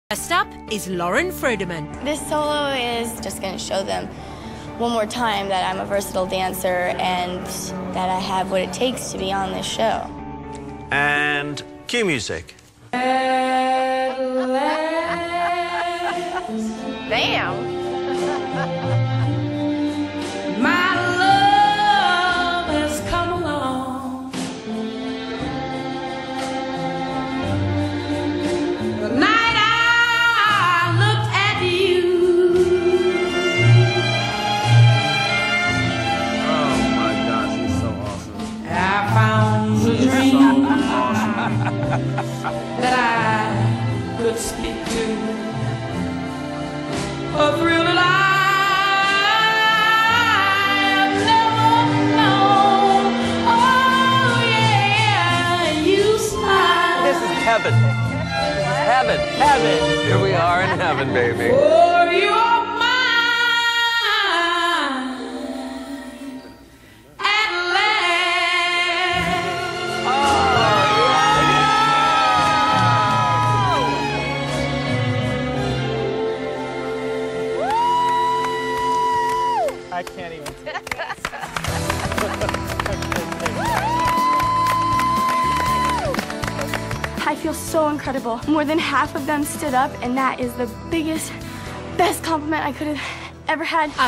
First up is Lauren Froderman. This solo is just going to show them one more time that I'm a versatile dancer and that I have what it takes to be on this show. And cue music. Damn. My love has come along. The night I looked at you. Oh my gosh, he's so awesome. I found a dream that I could speak to. A thrill that I have never known. Oh yeah, you smile. This is heaven. Heaven, heaven. Here we are in heaven, baby. For you're mine at last. I can't even take this. I feel so incredible. More than half of them stood up, and that is the biggest, best compliment I could have ever had.